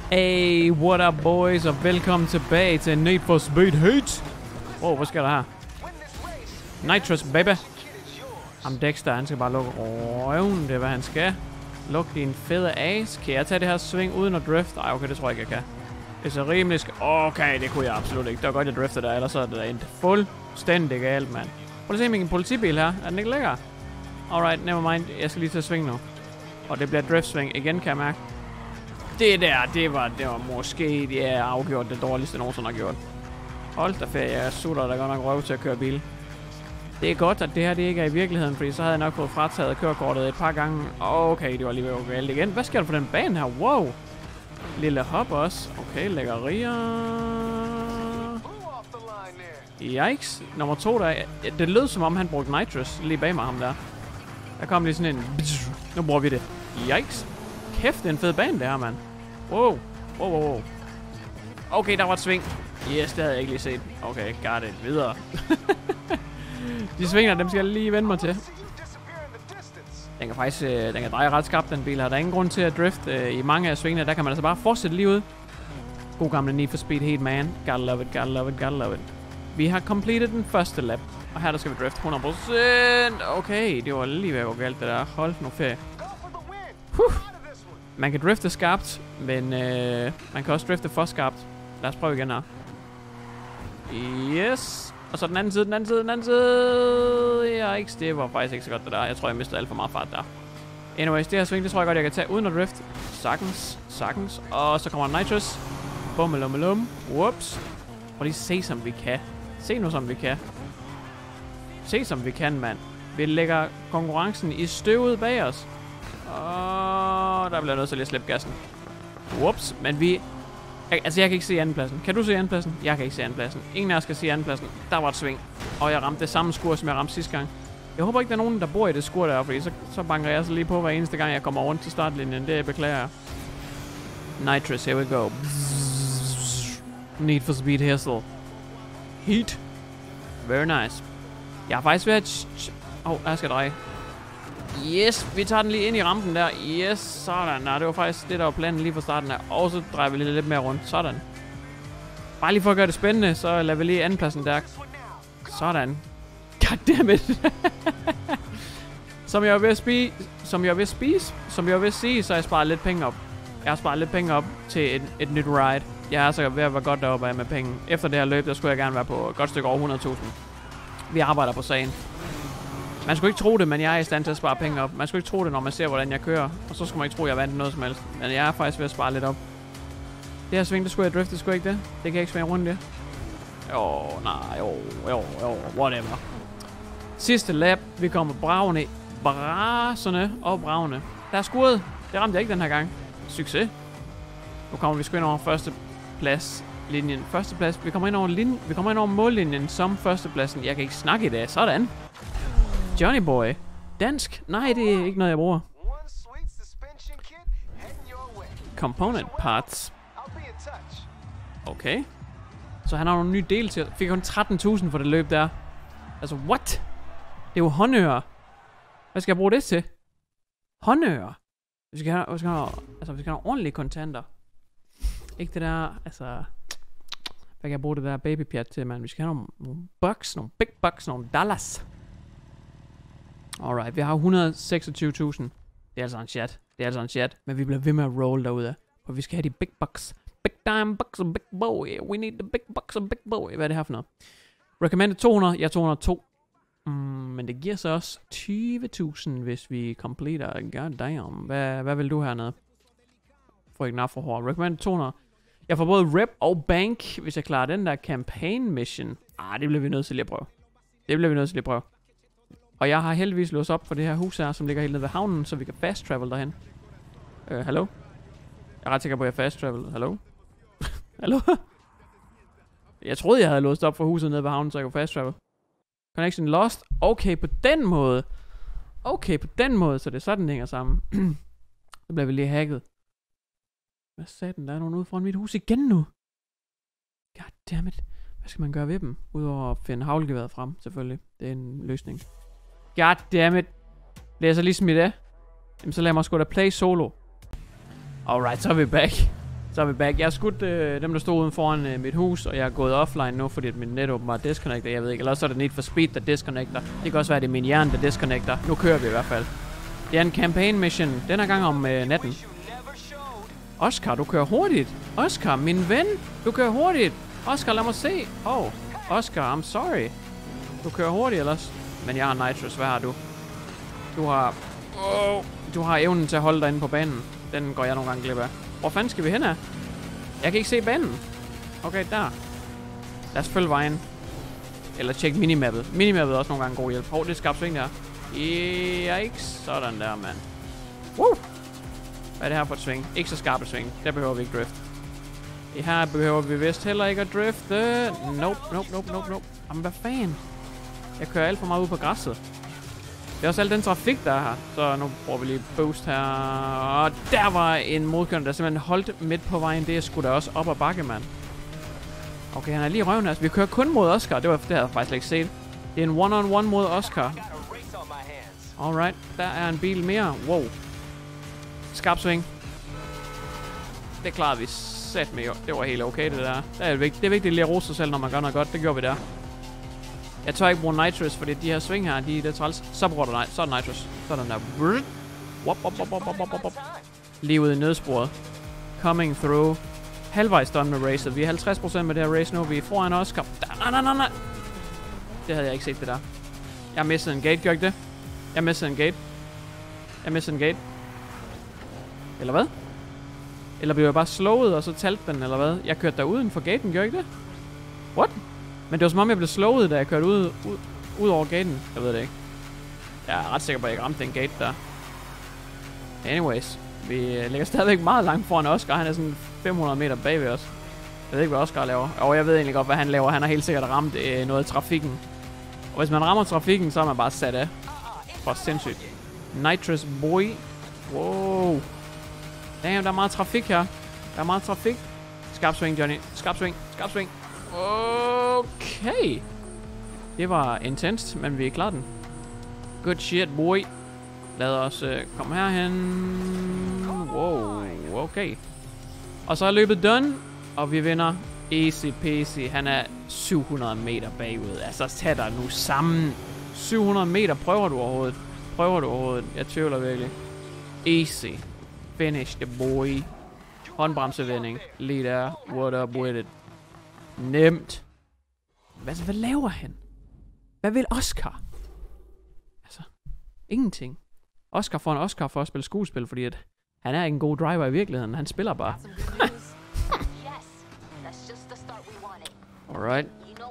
Hey, what up boys, og velkommen tilbage til Need for Speed Heat. Wow, hvad sker der her? Nitrous, baby. Ham Dexter, han skal bare lukke røven, det er hvad han skal. Luk din fede ass. Kan jeg tage det her sving uden at drifte? Ej, okay, det tror jeg ikke, jeg kan. Det er så rimelig okay, det kunne jeg absolut ikke. Det var godt, jeg driftede der, ellers er det endt fuldstændig galt, mand. Prøv at se min politibil her. Er den ikke lækker? Alright, never mind. Jeg skal lige til at svinge nu. Og det bliver driftsving igen, kan jeg mærke. Det der, det var måske afgjort det dårligste, jeg nogensinde har gjort. Hold da ferie, jeg sutter da godt nok røv til at køre bil. Det er godt, at det her det ikke er i virkeligheden, fordi så havde jeg nok fået frataget kørekortet et par gange. Okay, det var lige ved at gå galt igen. Hvad sker der for den bane her? Wow! Lille hop også. Okay, lækkerier. Yikes. Nummer 2 der. Det lød som om han brugte nitrous lige bag mig ham der. Der kom lige sådan en. Nu bruger vi det. Yikes. Kæft, det er en fed bane det her, mand. Wow. Wow. Okay, der var et sving. Yes, det havde jeg ikke lige set. Okay, got it. Videre. De svinger, dem skal jeg lige vende mig til. Den kan faktisk den kan dreje ret skarpt, den bil her. Der er ingen grund til at drifte i mange af svingene. Der kan man altså bare fortsætte lige ud. God gamle Need for Speed Heat, man. Gotta love it, gotta love it, gotta love it. Vi har completed den første lap. Og her der skal vi drifte 100%. Okay, det var lige ved at gå galt det der. Hold nu ferie. Man kan drifte skarpt, men man kan også drifte for skarpt. Lad os prøve igen her. Yes. Og så den anden side. Ja, ikke. Det var faktisk ikke så godt det der. Jeg tror, jeg mistede alt for meget fart der. Anyways, det her sving, det tror jeg godt, jeg kan tage uden at drift. Sagtens. Og så kommer nitrous. Bummelummelum. Whoops. Prøv lige se, som vi kan. Se nu, som vi kan. Se, som vi kan, mand. Vi lægger konkurrencen i støvet bag os. Og der bliver nødt til lige at slippe gassen. Whoops. Men vi... Altså, jeg kan ikke se andenpladsen. Kan du se andenpladsen? Jeg kan ikke se andenpladsen. Ingen af os kan se andenpladsen. Der var et sving. Og jeg ramte det samme skur, som jeg ramte sidste gang. Jeg håber ikke, der er nogen, der bor i det skur der, fordi så banker jeg så lige på hver eneste gang, jeg kommer rundt til startlinjen. Det beklager jeg. Nitrous, here we go. Need for Speed Hustle. Heat. Very nice. Jeg har faktisk været... jeg skal dreje. Yes, vi tager den lige ind i rampen der. Yes, sådan. Nej, det var faktisk det, der var planen lige fra starten her. Og så drejer vi lidt mere rundt. Sådan. Bare lige for at gøre det spændende, så lader vi lige andenpladsen der. Sådan. Goddammit. Som jeg var ved at sige, så har jeg sparet lidt penge op. Jeg har sparet lidt penge op til et nyt ride. Jeg er så ved at være godt deroppe af med penge. Efter det her løb, der skulle jeg gerne være på et godt stykke over 100.000. Vi arbejder på sagen. Man skulle ikke tro det, men jeg er i stand til at spare penge op. Man skulle ikke tro det, når man ser, hvordan jeg kører. Og så skulle man ikke tro, at jeg vandt noget som helst. Men jeg er faktisk ved at spare lidt op. Det her sving, det skulle jeg drifte, skulle ikke det? Det kan jeg ikke svinge rundt det. Jo, whatever. Sidste lap, vi kommer brasende og bravende. Der er skuret. Det ramte jeg ikke den her gang. Succes. Nu kommer vi sgu ind over førstepladslinjen. Førsteplads. Vi kommer ind over mållinjen som førstepladsen. Jeg kan ikke snakke i dag. Sådan. Johnny Boy. Dansk? Nej, det er ikke noget, jeg bruger. Component parts. Okay. Så han har nogle nye dele til. Fik kun 13.000 for det løb der. Altså, what? Det er jo håndører. Hvad skal jeg bruge det til? Håndører? Vi skal have ordentlige kontanter. Ikke det der, altså... Hvad kan jeg bruge det der babypjat til, man? Vi skal have nogle bucks, nogle big bucks, nogle dollars. Alright, vi har 126.000. Det er altså en chat. Men vi bliver ved med at roll derude. For vi skal have de big bucks. Big time bucks and big boy. We need the big bucks and big boy. Hvad er det her for noget? Recommended 200. Jeg er 202. Men det giver så også 20.000, hvis vi completer. God damn. Hvad vil du hernede? For ikke nok for hårdt. Recommended 200. Jeg får både rep og bank, hvis jeg klarer den der campaign mission. Det bliver vi nødt til lige at prøve. Og jeg har heldigvis låst op for det her hus her, som ligger helt nede ved havnen, så vi kan fast travel derhen. Hallo? Jeg er ret sikker på, at jeg fast travel. Hallo? Hallo? Jeg troede, jeg havde låst op for huset nede ved havnen, så jeg kunne fast travel. Connection lost. Okay, på den måde. Så det er sådan, det hænger sammen. Så bliver vi lige hacket. Hvad satan? Der er nogen ude foran mit hus igen nu. Goddammit. Hvad skal man gøre ved dem? Udover at finde haglgeværet frem, selvfølgelig. Det er en løsning. Goddammit. Bliver jeg så lige smidt af? Jamen så lad mig sgu da play solo. Alright, så er vi back. Så er vi back. Jeg har skudt dem, der stod uden foran mit hus, og jeg er gået offline nu, fordi mit net åbenbart disconnecter. Jeg ved ikke, eller også er det Need for Speed, der disconnecter. Det kan også være, det er min hjerne, der disconnecter. Nu kører vi i hvert fald. Det er en campaign mission. Den er gang om natten. Oscar, du kører hurtigt. Oscar, min ven, du kører hurtigt. Oscar, lad mig se. Oscar, I'm sorry. Du kører hurtigt ellers. Men jeg har nitrous. Hvad har du? Du har evnen til at holde dig inde på banen. Den går jeg nogle gange glip af. Hvor fanden skal vi hen af? Jeg kan ikke se banen. Okay, der. Lad os følge vejen. Eller tjek minimappet. Minimappet er også nogle gange god hjælp. Det er skarpt sving der. Ikke sådan der, mand. Woo! Hvad er det her for et sving? Ikke så skarpt sving. Der behøver vi ikke drift. Det her behøver vi vist heller ikke at drifte. Nope. Jamen, hvad fanden? Jeg kører alt for meget ud på græsset. Det er også al den trafik, der er her. Så nu bruger vi lige boost her. Og der var en modkørende, der simpelthen holdt midt på vejen. Det er sgu da også op ad bakke, mand. Okay, han er lige røven. Altså, vi kører kun mod Oscar. Det havde jeg faktisk slet ikke set. Det er en one-on-one mod Oscar. Alright, der er en bil mere. Wow. Skarp sving. Det klarede vi sat med. Det var helt okay, det der. Det er vigtigt lige at rose sig selv, når man gør noget godt. Det gjorde vi der. Jeg tør ikke bruge nitrous, fordi de her sving her, de er træls. Så bruger du så er det nitrous. Så er den der. Wop. Lige ude i nødsporet. Coming through. Halvvejs done med racet. Vi er 50% med det her race nu. Vi er foran Oscar. Nej. Det havde jeg ikke set, det der. Jeg missede en gate, gør ikke det? Jeg missede en gate. Eller hvad? Eller blev jeg bare slowet, og så talte den, eller hvad? Jeg kørte der uden for gaten, gør ikke det? What? Men det var som om, jeg blev slowet, da jeg kørte ud over gaten. Jeg ved det ikke. Jeg er ret sikker på, at jeg ikke ramte den gate der. Anyways. Vi ligger stadigvæk meget langt foran Oscar. Han er sådan 500 meter bagved os. Jeg ved ikke, hvad Oscar laver. Og jeg ved egentlig godt, hvad han laver. Han har helt sikkert ramt noget af trafikken. Og hvis man rammer trafikken, så er man bare sat af. For sindssygt. Nitrous boy. Wow. Damn, der er meget trafik her. Skarp swing, Johnny. Skarp swing. Okay. Det var intenst, men vi klarede den. Good shit, boy. Lad os komme herhen. Wow, okay. Og så er løbet done, og vi vinder easy peasy. Han er 700 meter bagud. Altså, tag dig nu sammen. 700 meter, prøver du overhovedet? Jeg tvivler virkelig. Easy. Finish the boy. Håndbremsevending. Lige der. What up with it? Nemt. Hvad laver han? Hvad vil Oscar? Altså, ingenting. Oscar får en Oscar for at spille skuespil, fordi at han er ikke en god driver i virkeligheden. Han spiller bare. Alright.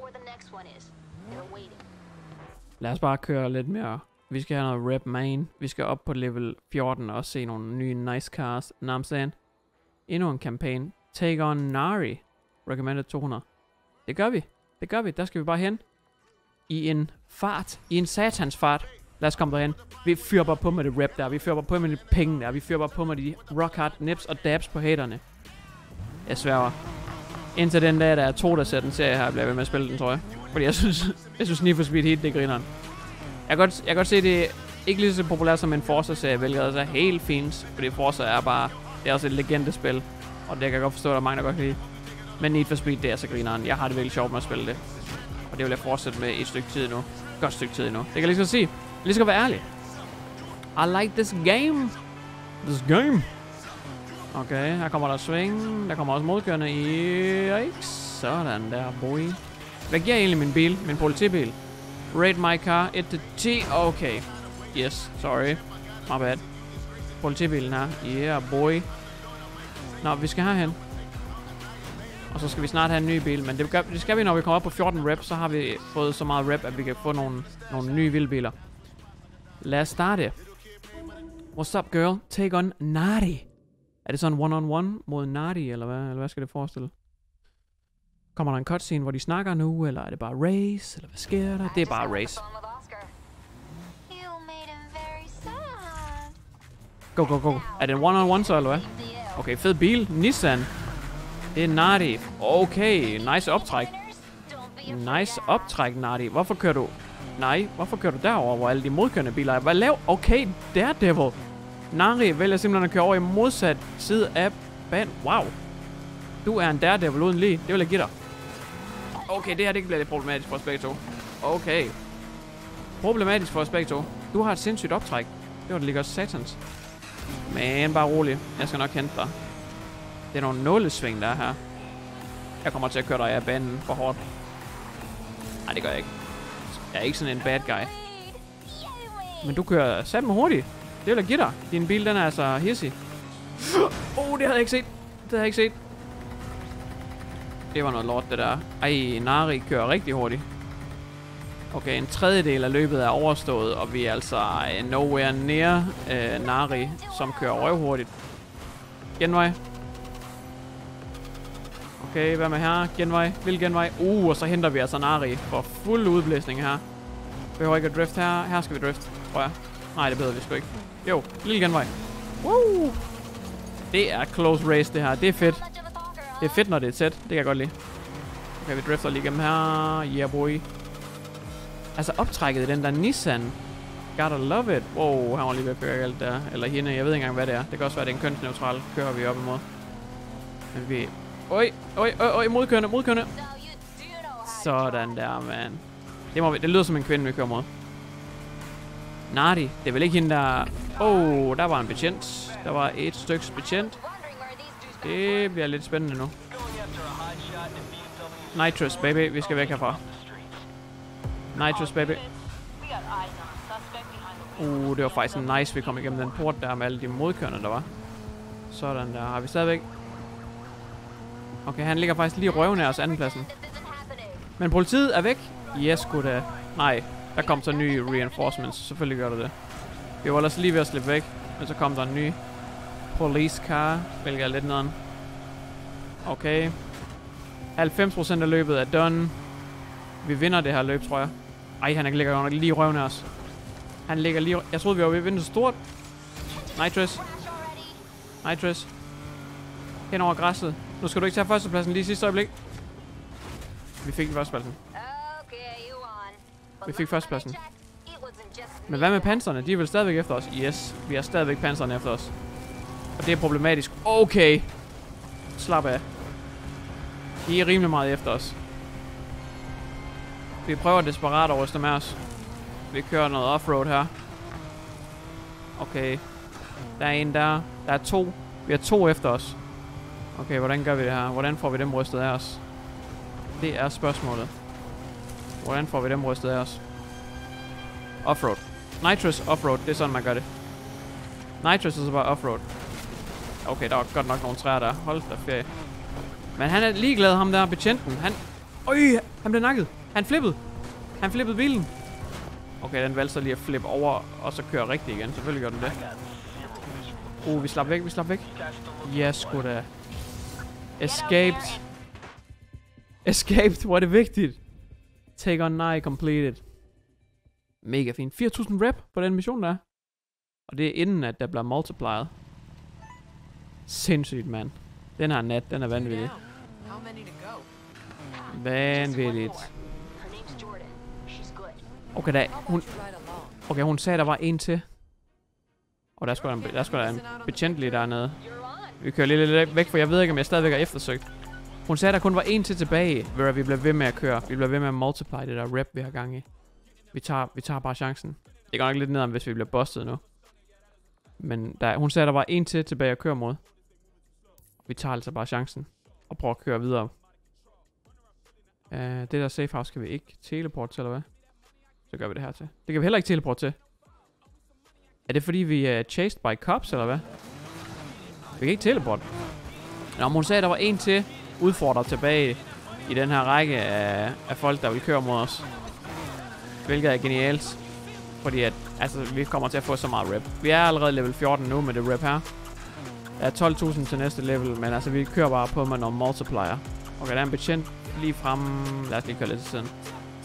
Lad os bare køre lidt mere. Vi skal have noget rep main. Vi skal op på level 14 og se nogle nye nice cars. Namsan. Endnu en campaign. Take on Nari. Recommended 200. Det gør vi. Der skal vi bare hen. I en fart. I en satans fart. Lad os komme derhen. Vi fyrer bare på med det rep der. Vi fyrer bare på med de penge der. Vi fyrer bare på med de rock hard nips og dabs på haterne. Jeg sværger. Indtil den dag, der er 2, der ser den serie her, bliver jeg ved med at spille den, tror jeg. Fordi jeg synes Need for Speed Heat, det griner. Jeg kan godt se, det er ikke lige så populært som en Forza-serie, hvilket altså er helt fint. Fordi Forza er bare, det er også et legendespil. Og det kan jeg godt forstå, at der er mange, der godt kan lide. Men Need for Speed, det er så grineren. Jeg har det virkelig sjovt med at spille det. Og det vil jeg fortsætte med i et stykke tid nu. Godt stykke tid nu. Det kan jeg lige så sige. Lige skal være ærlig. I like this game. Okay, her kommer der swing. Der kommer også modkørende i. Sådan der, boy. Hvad giver egentlig min bil? Min politibil? Rate my car 1-10. Okay. Yes, sorry. My bad. Politibilen her. Yeah, boy. Nå, vi skal herhen. Og så skal vi snart have en ny bil. Men det skal vi, når vi kommer op på 14 reps. Så har vi fået så meget rep, at vi kan få nogle nye vilde biler. Lad os starte. What's up, girl? Take on Nari. Er det sådan one-on-one mod Nari, eller hvad? Eller hvad skal det forestille? Kommer der en cutscene, hvor de snakker nu, eller er det bare race? Eller hvad sker der? Det er bare race. Go. Er det en one-on-one så, eller hvad? Okay, fed bil. Nissan. Det er Nari. Okay, nice optræk, Nari. Hvorfor kører du derover, hvor alle de modkørende biler er? Hvad lav? Okay, Daredevil. Nari vælger simpelthen at køre over i modsat side af banen. Wow. Du er en daredevil uden lige. Det vil jeg give dig. Okay, det her det bliver lidt problematisk for os begge to. Okay. Problematisk for os begge to. Du har et sindssygt optræk. Det var det ligger også satans. Men bare rolig. Jeg skal nok hente dig. Det er nogle nålesving, der er her. Jeg kommer til at køre dig af banen for hårdt. Nej, det gør jeg ikke. Jeg er ikke sådan en bad guy. Men du kører satme hurtigt. Det vil jeg give dig. Din bil, den er altså hissig. Det havde jeg ikke set. Det havde jeg ikke set. Det var noget lort, det der. Ej, Nari kører rigtig hurtigt. Okay, en tredjedel af løbet er overstået, og vi er altså nowhere near Nari, som kører røvhurtigt. Genvej. Okay, hvad med her? Genvej. Vil genvej. Og så henter vi altså Nari for fuld udblæsning her. Behøver ikke at drift her. Her skal vi drift, tror jeg. Nej, det behøver vi sgu ikke. Jo, lille genvej. Det er close race, det her. Det er fedt. Det er fedt, når det er tæt. Det kan jeg godt lide. Okay, vi drifter lige igennem her. Yeah, boy. Altså, optrækket i den der Nissan. Gotta love it. Wow, han var lige ved at køre alt der. Eller hende, jeg ved ikke engang, hvad det er. Det kan også være, det er en kønsneutral kører vi op imod. Men vi... Modkørende. Sådan der, man. Det lyder som en kvinde, vi kører mod. Nardi, det er vel ikke hende, der... der var en betjent. Der var et styks betjent. Det bliver lidt spændende nu. Nitrous, baby. Vi skal væk herfra. Nitrous, baby. Det var faktisk nice, vi kom igennem den port der med alle de modkørende, der var. Sådan der. Har vi stadigvæk... Okay, han ligger faktisk lige røven af os andenpladsen. Men politiet er væk. Yes, sgu da. Nej, der kom så nye reinforcements. Selvfølgelig gør det. Vi var ellers lige ved at slippe væk. Men så kom der en ny police car, hvilket er lidt nederen. Okay. 90% af løbet er done. Vi vinder det her løb, tror jeg. Ej, han ligger jo lige røven af os. Han ligger lige... Jeg troede, vi var ved at vinde stort. Nitrous. Hen over græsset. Nu skal du ikke tage førstepladsen lige sidste øjeblik. Vi fik førstepladsen. Vi fik førstepladsen. Men hvad med panserne? De er vel stadigvæk efter os? Yes, vi har stadigvæk panserne efter os. Og det er problematisk. Okay. Slap af. De er rimelig meget efter os. Vi prøver desperat at ryste med os. Vi kører noget offroad her. Okay. Der er en der. Der er to. Vi har to efter os. Okay, hvordan gør vi det her? Hvordan får vi dem rystet af os? Det er spørgsmålet. Hvordan får vi dem rystet af os? Offroad. Nitrous offroad. Det er sådan, man gør det. Nitrous er så bare offroad. Okay, der var godt nok nogle træer der. Hold da ferie. Men han er ligeglad, ham der betjenten. Han blev nakket. Han flippede bilen. Okay, den valgte så lige at flippe over, og så køre rigtigt igen. Selvfølgelig gør den det. Vi slap væk. Ja, sgu da. Escaped, hvor er det vigtigt. Take on nigh completed. Mega fint. 4.000 rep på den mission der. Og det er inden, at der bliver multiplied. Sindssygt, mand. Den her nat, den er vanvittig. Vanvittigt. Okay, hun sagde, der var en til. Og der skulle en betjent lige dernede. Vi kører lidt væk, for jeg ved ikke, om jeg stadigvæk er eftersøgt. Hun sagde, der kun var en til tilbage, hvor vi bliver ved med at køre. Vi bliver ved med at multiply det der rep, vi har gang i. Vi tager bare chancen. Det går nok lidt nedad, hvis vi bliver bustet nu. Men hun sagde, der var en til tilbage at køre mod. Vi tager altså bare chancen. Og prøver at køre videre. Det der safe house kan vi ikke teleport til, eller hvad? Så gør vi det her til. Det kan vi heller ikke teleport til. Er det fordi vi er chased by cops, eller hvad? Vi kan ikke teleport. Nå, hun sagde, der var en til udfordrer tilbage i den her række af folk, der vil køre mod os. Hvilket er genialt. Fordi at, altså, vi kommer til at få så meget rep. Vi er allerede level 14 nu med det rep her. Der er 12.000 til næste level, men altså, vi kører bare på med nogle multiplier. Okay, der er en betjent lige frem. Lad os lige køre lidt til siden.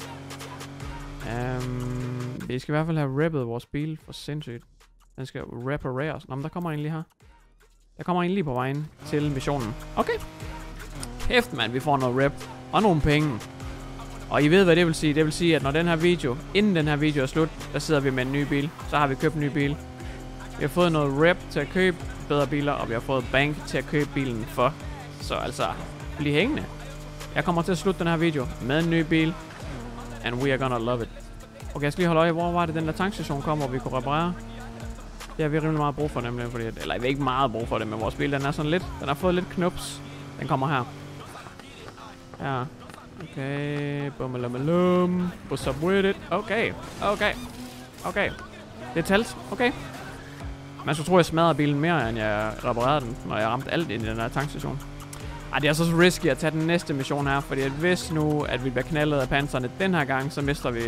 Vi skal i hvert fald have reppet vores bil for sindssygt. Den skal repareres. Nå, men der kommer en lige her. Der kommer en lige på vejen til missionen. Okay. Hæft, mand, vi får noget rep og nogle penge. Og I ved, hvad det vil sige. Det vil sige, at når den her video, inden den her video er slut, der sidder vi med en ny bil. Så har vi købt en ny bil. Vi har fået noget rep til at købe bedre biler, og vi har fået bank til at købe bilen for. Så altså, bliv hængende. Jeg kommer til at slutte den her video med en ny bil. And we are gonna love it. Okay, jeg skal lige holde øje. Hvor var det, den der tankstation kom, hvor vi kunne reparere? Det har vi rimelig meget brug for, nemlig. Fordi, eller vi har ikke meget brug for det, men vores bil, den er sådan lidt... Den har fået lidt knups. Den kommer her. Ja. Okay. Bummelummelum. What's up with it? Okay. Okay. Okay. Det er talt. Okay. Man skulle tro, jeg smadrede bilen mere, end jeg reparerede den, når jeg ramte alt ind i den her tankstation. Ej, det er så risky at tage den næste mission her, fordi at hvis nu, at vi bliver knaldet af panserne den her gang, så mister vi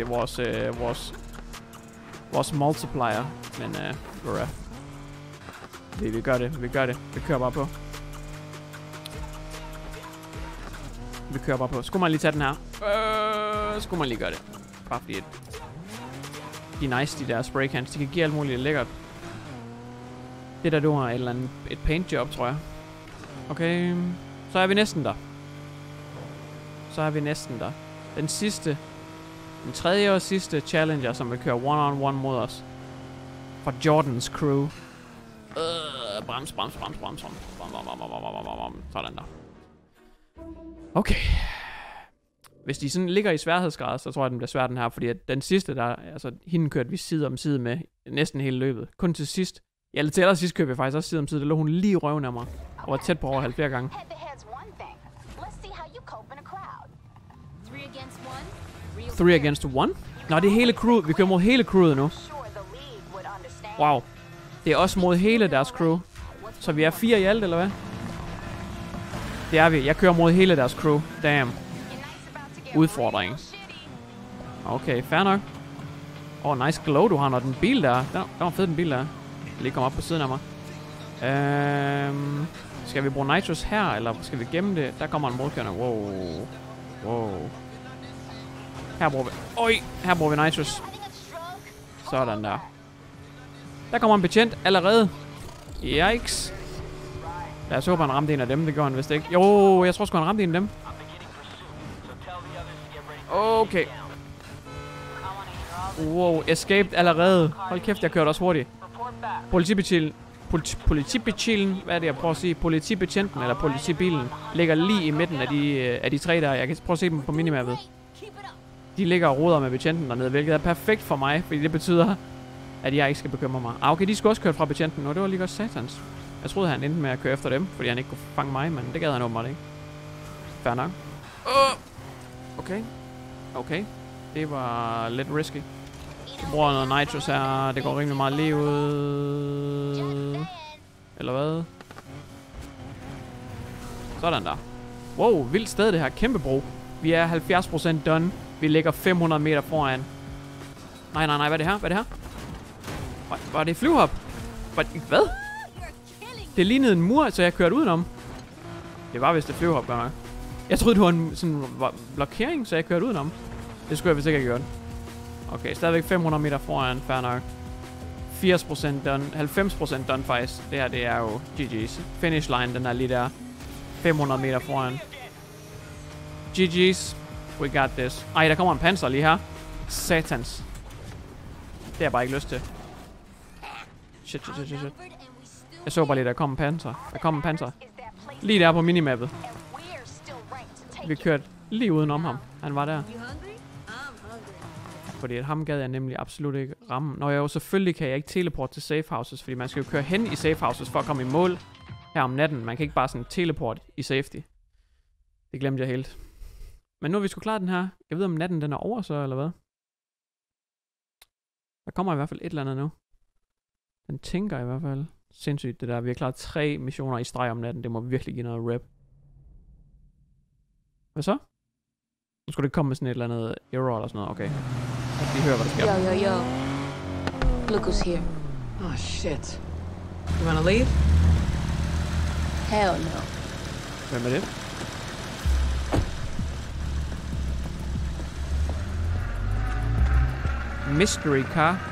vores multiplier. Men, vi gør det. Vi kører bare på. Skulle man lige tage den her? Skulle man lige gøre det? Bare fordi de er nice, de der spraycans. De kan give alt muligt lækkert. Det der, du har et paint job, tror jeg. Okay. Så er vi næsten der. Den tredje og sidste challenger, som vil køre one-on-one mod os. For Jordans crew. Brems. Sådan der. Okay. Hvis de sådan ligger i sværhedsgrad, så tror jeg, den bliver svær den her. Fordi at den sidste, altså hende kørte vi side om side med næsten hele løbet. Kun til sidst. Ja, til allersidst kørte vi faktisk også side om side. Der lå hun lige i røven af mig. Og var tæt på over 70 gange. 3 against 1? Nå, det er hele crewet. Vi kører mod hele crewet nu. Wow. Det er også mod hele deres crew. Så vi er 4 i alt, eller hvad? Det er vi. Jeg kører mod hele deres crew. Damn. Udfordring. Okay, fair nok. Nice glow, du har, når den bil der. Den var fed, den bil der. Lige komme op på siden af mig. Skal vi bruge nitrous her, eller skal vi gemme det? Der kommer en modkørende. Wow. Her bruger vi nitrous. Sådan der. Der kommer en betjent allerede. Yikes. Lad os håbe, han ramte en af dem. Det gør han vist ikke. Jo, jeg tror sgu, han ramte en af dem. Okay. Wow, escaped allerede. Hold kæft, jeg kørte også hurtigt. Politibetjenten, hvad er det, jeg prøver at sige? Politibetjenten, eller politibilen, ligger lige i midten af de tre der. Jeg kan prøve at se dem på minimappet. De ligger og roder med betjenten dernede, hvilket er perfekt for mig, fordi det betyder, at jeg ikke skal bekymre mig. Okay, de skulle også køre fra betjenten nu. Det var lige godt satans. Jeg troede, han endte med at køre efter dem, fordi han ikke kunne fange mig, men det gad han åbenbart ikke. Fair nok. Okay. Det var lidt risky. Jeg bruger noget nitrous her. Det går rimelig meget lige ud. Eller hvad? Sådan der. Wow, vildt sted det her. Kæmpe bro. Vi er 70% done. Vi ligger 500 meter foran. Nej. Hvad er det her? Var det flyvehop? Hvad? Det lignede en mur, så jeg kørte udenom. Det var vist et flyvehop, godt nok. Jeg troede, det var en sådan blokering, så jeg kørte udenom. Det skulle jeg vist ikke have gjort. Okay, stadigvæk 500 meter foran, fair nok. 80% done, 90% done faktisk. Det her, det er jo GG's. Finish line, den er lige der. 500 meter foran. GG's. We got this. Ej, der kommer en panser lige her. Satans. Det har jeg bare ikke lyst til. Shit. Jeg så bare lige, der kom en panser. Lige der på minimappet. Vi kørte lige udenom ham. Han var der. Fordi ham gad jeg nemlig absolut ikke ramme. Når jeg jo selvfølgelig kan jeg ikke teleport til safe houses, fordi man skal jo køre hen i safe houses for at komme i mål her om natten. Man kan ikke bare sådan teleport i safety. Det glemte jeg helt. Men nu er vi sgu klar den her. Jeg ved om natten den er over så, eller hvad? Der kommer i hvert fald et eller andet nu. Den tænker i hvert fald. Sindssygt det der. Vi har klaret 3 missioner i streg om natten. Det må virkelig give noget rep. Hvad så? Nu skulle det komme med sådan et eller andet error eller sådan noget. Okay. Jeg skal lige høre, hvad der sker. Yo. Look who's here. Oh, shit. You wanna leave? Hell no. Hvem er det? Mystery car.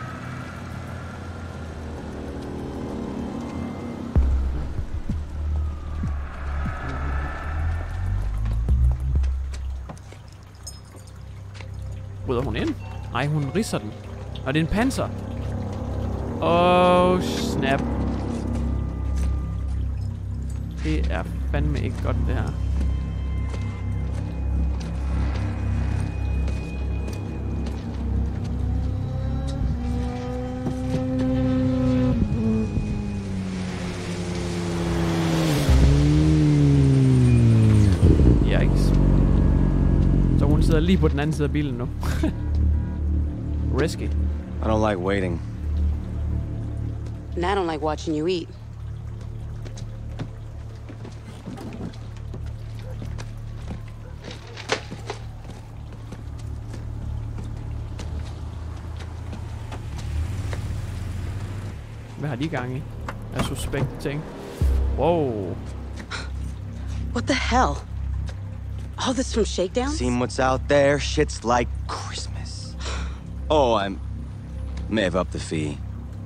Bryder hun ind? Nej, hun ridser den. Og det er en panser. Oh, snap. Det er fandme ikke godt, det her. Så hun sidder lige på den anden side af bilen nu. Risky. I don't like waiting. And I don't like watching you eat. Hvad har de gang i? Af suspekt ting. Wow. What the hell? All this from Shakedowns? Seen what's out there? Shit's like Christmas. Oh, I may have upped the fee.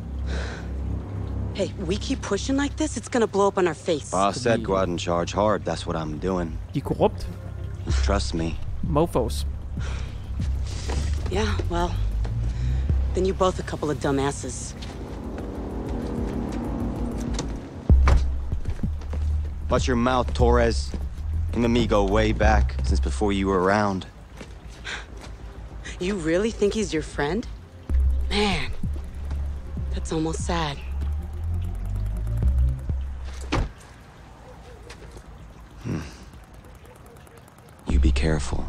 Hey, we keep pushing like this, it's gonna blow up on our face. Boss said go out and charge hard. That's what I'm doing. De er korrupt. He trusts me. Mofos. Yeah, well, then you're both a couple of dumbasses. Watch your mouth, Torres. Him and me go way back, since before you were around. You really think he's your friend? Man, that's almost sad. You be careful.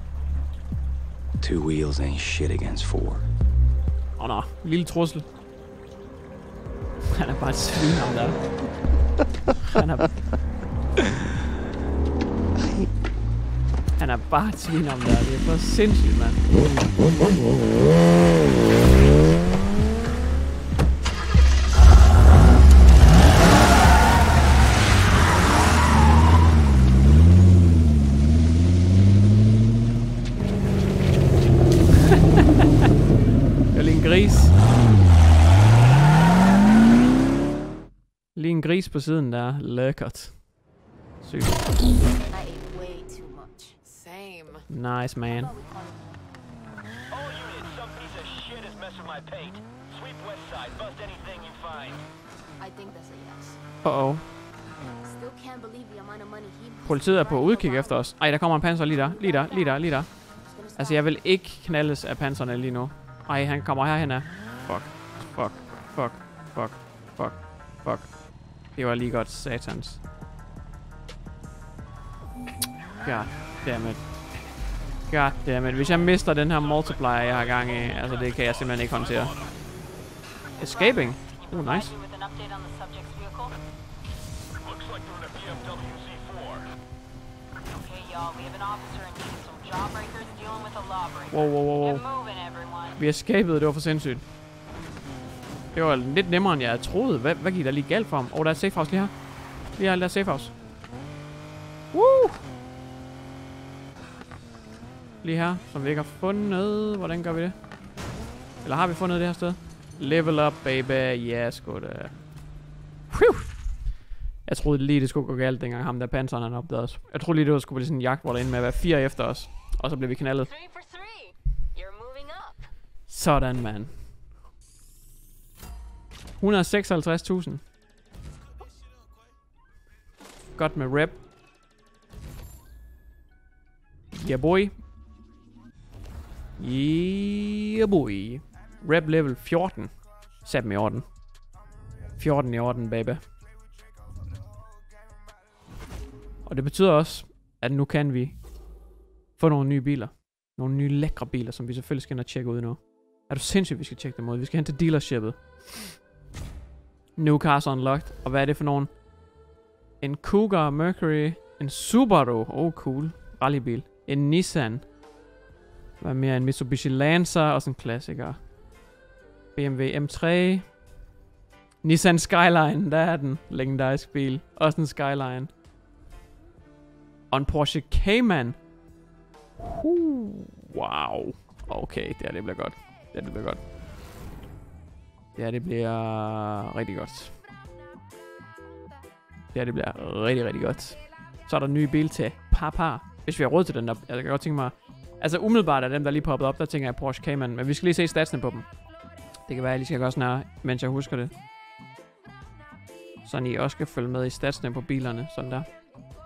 2 wheels ain't shit against 4. Nå, lille trussel. Han er bare et svin, ham der. Han er bare et svin, ham der. Det er for sindssygt, mand. Gris. Lige en gris på siden der. Lækkert. Sygt. Nice, man. Uh-oh. Politiet er på udkig efter os. Ej, der kommer en panser lige der. Lige der. Altså, jeg vil ikke knaldes af panserne lige nu. Ej, han kommer herhen af. Fuck. Det var lige godt satans. God dammit. Hvis jeg mister den her multiplier, jeg har gang i, altså det kan jeg simpelthen ikke håndtere. Escaping. Nice. Wow. Vi escapede, det var for sindssygt. Det var lidt nemmere, end jeg troede. Hvad gik der lige galt for ham? Der er et safe house lige her. Lige her, der er safe house. Woo! Lige her, som vi ikke har fundet. Hvordan gør vi det? Eller har vi fundet det her sted? Level up, baby. Ja, sgu da. Jeg troede lige, det skulle gå galt, dengang ham der panseren han opdagede os. Jeg troede lige, det skulle blive sådan en jagt, hvor der endte med at være 4 efter os. Og så blev vi knaldet. Sådan, mand. 156.000. Godt med rep. Yeah, boy. Yeah, boy. Rep level 14. Sæt dem i orden. 14 i orden, baby. Og det betyder også, at nu kan vi få nogle nye biler. Nogle nye lækre biler, som vi selvfølgelig skal ind og tjekke ud nu. Er du sindssygt, vi skal tjekke dem ud? Vi skal hen til dealershippet. New cars unlocked. Og hvad er det for nogen? En Cougar, Mercury, en Subaru. Cool. Rallybil. En Nissan. Hvad mere? En Mitsubishi Lancer. Også en klassiker. BMW M3. Nissan Skyline. Der er den. Legendarisk bil. Også en Skyline. Og en Porsche Cayman. Wow. Okay, det bliver godt. Det bliver godt. Ja, det bliver rigtig godt. Ja, det bliver rigtig, rigtig godt. Så er der en ny bil til papa. Hvis vi har råd til den der. Jeg kan godt tænke mig. Altså umiddelbart af dem, der lige poppet op, der tænker jeg Porsche Cayman. Men vi skal lige se statsene på dem. Det kan være, at jeg lige skal gøre sådan her, mens jeg husker det. Sådan I også skal følge med i statsene på bilerne. Sådan der.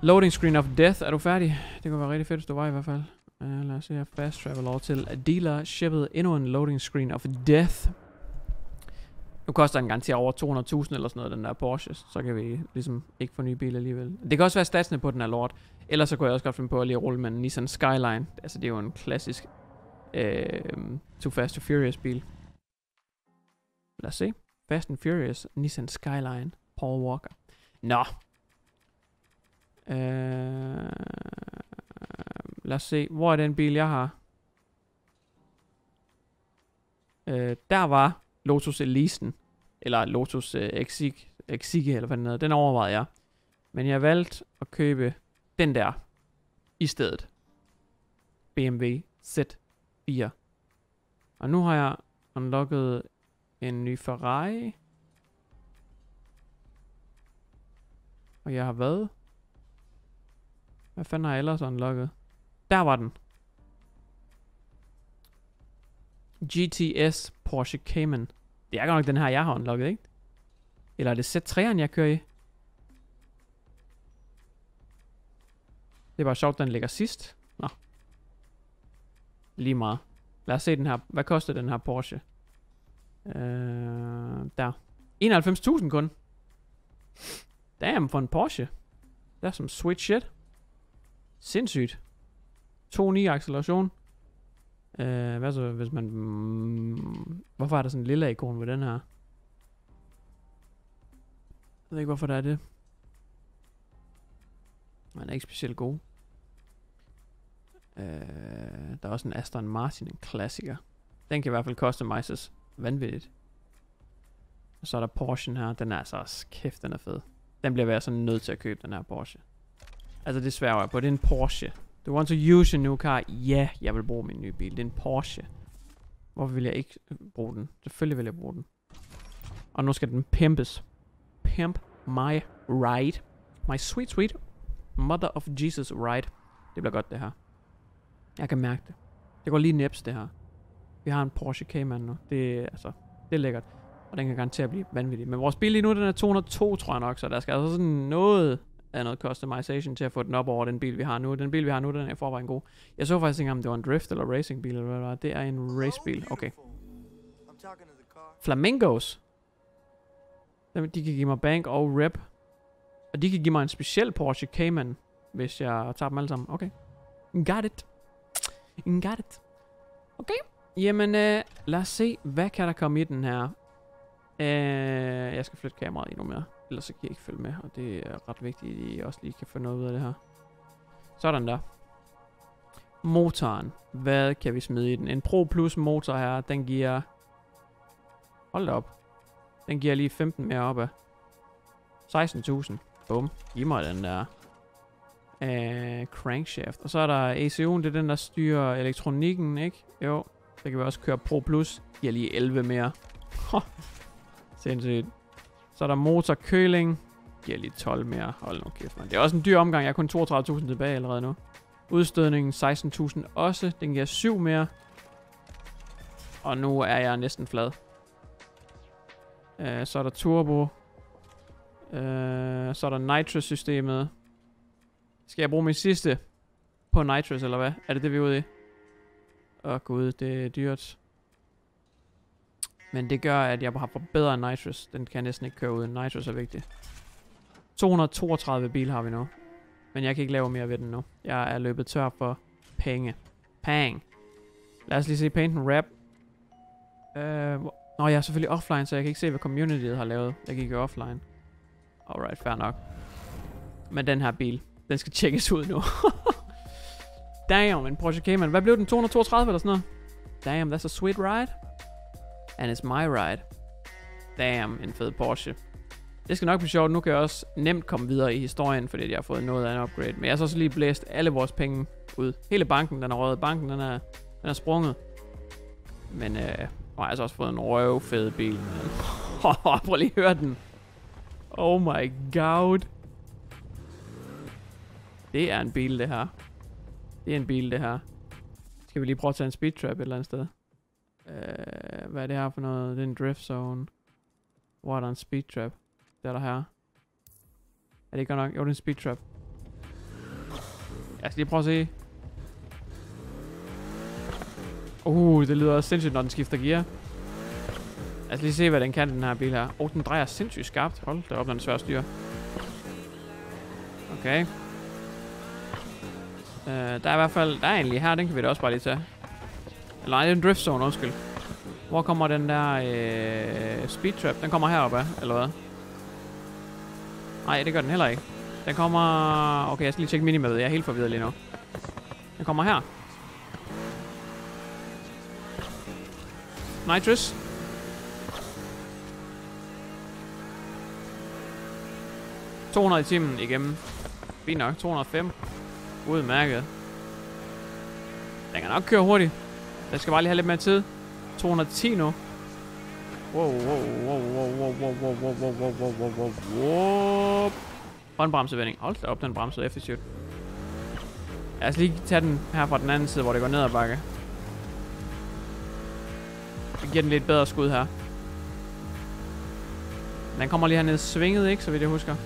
Loading screen of death. Er du færdig? Det kunne være rigtig fedt, hvis du var i hvert fald. Lad os se her. Fast travel over til dealershipet. Endnu en loading screen of death. Nu koster den garanteret over 200.000 eller sådan noget, den der Porsche. Så kan vi ligesom ikke få nye biler alligevel. Det kan også være statsene på den her lort. Ellers så kunne jeg også godt finde på at lige rulle med en Nissan Skyline. Altså det er jo en klassisk Too Fast to Furious bil. Lad os se. Fast and Furious Nissan Skyline. Paul Walker. Nå. Lad os se. Hvor er den bil jeg har? Der var Lotus Elisen. Eller Lotus Exige eller hvad den hedder. Den overvejede jeg. Men jeg valgte at købe den der i stedet. BMW Z4. Og nu har jeg unlocket en ny Ferrari. Og jeg har hvad? Hvad fanden har jeg ellers unlocket? Der var den. GTS Porsche Cayman. Det er godt nok den her, jeg har unlocket, ikke? Eller er det Z3'eren, jeg kører i? Det er bare sjovt, den ligger sidst. Nå. Lige meget. Lad os se den her. Hvad koster den her Porsche? Der. 91.000 kun. Damn, for en Porsche. Det er som sweet shit. Sindssygt. 2.9 acceleration. Hvad så, hvis man... hvorfor er der sådan en lille ikon ved den her? Jeg ved ikke, hvorfor der er det. Man er ikke specielt god. Der er også en Aston Martin, en klassiker. Den kan i hvert fald customises vanvittigt. Og så er der Porsche'en her. Den er altså også kæft, den er fed. Den bliver jeg sådan nødt til at købe, den her Porsche. Altså det sværger jeg på. Det er en Porsche. Do you want to use your new car? Ja, jeg vil bruge min nye bil. Det er en Porsche. Hvorfor vil jeg ikke bruge den? Selvfølgelig vil jeg bruge den. Og nu skal den pimpes. Pimp my ride. My sweet, sweet mother of Jesus ride. Det bliver godt, det her. Jeg kan mærke det. Det går lige neps, det her. Vi har en Porsche Cayman nu. Det er lækkert. Og den kan garanteret blive vanvittig. Men vores bil lige nu, den er 202, tror jeg nok. Så der skal altså sådan noget af noget customization til at få den op over den bil, vi har nu. Den bil, vi har nu, den er i forvejen god. Jeg så faktisk ikke, om det var en drift eller racingbil, eller hvad det var. Det er en racebil. Okay. Flamingos. De kan give mig bank og rep. Og de kan give mig en speciel Porsche Cayman, hvis jeg tager dem alle sammen. Okay. Got it. Got it. Okay. Jamen, lad os se, hvad kan der komme i den her. Jeg skal flytte kameraet endnu mere. Ellers så kan jeg ikke følge med, og det er ret vigtigt, at I også lige kan få noget ud af det her. Sådan der. Motoren. Hvad kan vi smide i den? En Pro Plus motor her, den giver... hold da op. Den giver lige 15 mere op af 16.000. Bum. Giv mig den der. Crankshaft. Og så er der ECU'en, det er den, der styrer elektronikken, ikke? Jo. Så kan vi også køre Pro Plus. Giver lige 11 mere. Sindssygt. Så er der motorkøling. Giver lige 12 mere. Hold nu kæft, man. Det er også en dyr omgang. Jeg har kun 32.000 tilbage allerede nu. Udstødningen 16.000 også. Den giver 7 mere. Og nu er jeg næsten flad. Så er der turbo. Så er der nitrous-systemet. Skal jeg bruge min sidste på nitrous, eller hvad? Er det vi er ude i? Åh gud, det er dyrt. Men det gør, at jeg har forbedret nitrous. Den kan jeg næsten ikke køre uden. Nitrous er vigtig. 232 bil har vi nu. Men jeg kan ikke lave mere ved den nu. Jeg er løbet tør for penge. Pang. Lad os lige se paint and wrap. Nå, jeg er selvfølgelig offline, så jeg kan ikke se, hvad communityet har lavet. Jeg gik jo offline. Alright, fair nok. Men den her bil, den skal tjekkes ud nu. Damn, en Porsche Cayman. Hvad blev den? 232 eller sådan noget? Damn, that's a sweet ride. And it's my ride. Damn, en fed Porsche. Det skal nok blive sjovt. Nu kan jeg også nemt komme videre i historien, fordi jeg har fået noget af en upgrade. Men jeg har så også lige blæst alle vores penge ud. Hele banken, den er røget. Banken, den er sprunget. Men nu har jeg altså også fået en røvfed bil. Prøv lige at høre den. Oh my god. Det er en bil, det her. Det er en bil, det her. Skal vi lige prøve at tage en speed trap et eller andet sted? Hvad er det her for noget? Det er en drift zone. Hvor er der en speed trap? Det er der her. Er det ikke godt nok? Jo, det er en speed trap. Lad os lige prøve at se. Det lyder også sindssygt, når den skifter gear. Lad os lige se, hvad den kan, den her bil her. Den drejer sindssygt skarpt. Hold da op, den er svær at styre. Okay. Der er i hvert fald... Der er egentlig her, den kan vi da også bare lige tage. Eller nej, det er en drift zone, undskyld. Hvor kommer den der speed trap? Den kommer heroppe af, eller hvad? Nej, det gør den heller ikke. Den kommer... Okay, jeg skal lige tjekke minimappet. Jeg er helt forvirret lige nu. Den kommer her. Nitrous. ...200 i timen igennem. Fint nok, 205. Udmærket. Den kan nok køre hurtigt. Den skal bare lige have lidt mere tid. 210 nu. Wow. Håndbremsevending. Hold da op, den bremsede effektivt. Lad os lige tage den her fra den anden side, hvor det går ned ad bakke. Vi giver den lidt bedre skud her. Den kommer lige hernede svinget, ikke? Så vidt jeg husker.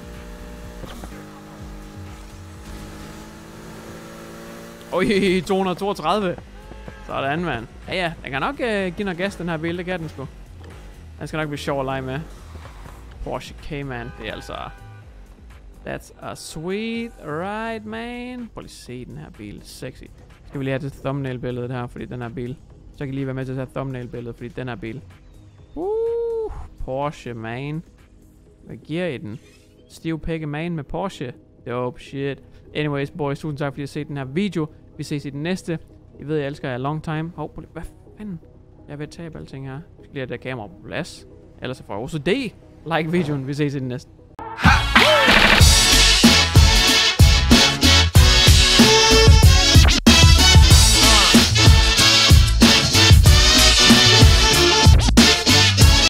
Oj, 232. Sådan, mand. Ja, den kan nok give noget gas, den her bil. Det kan den sgu. Den skal nok blive sjov at lege med. Porsche Cayman. Det er altså... That's a sweet ride, man. Prøv lige at se den her bil. Sexy. Skal vi lige have det thumbnail-billedet her, fordi den her bil. Så kan I lige være med til at tage thumbnail-billedet, fordi den her bil. Porsche, man. Hvad giver I den? Stiv Pegge man med Porsche. Dope shit. Anyways, boys, tusind tak, fordi I har set den her video. Vi ses i den næste. I ved, jeg elsker jer long time. Hvad fanden? Jeg er ved at tabe alting her. Jeg skal lige have det kamera på plads. Ellers så får jeg OCD. Like videoen. Vi ses i den næste.